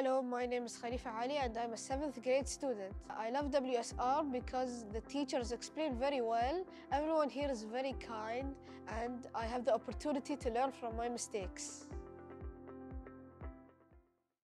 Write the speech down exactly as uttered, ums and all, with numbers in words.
Hello, my name is Khalifa Ali and I'm a seventh grade student. I love W S R because the teachers explain very well, everyone here is very kind, and I have the opportunity to learn from my mistakes.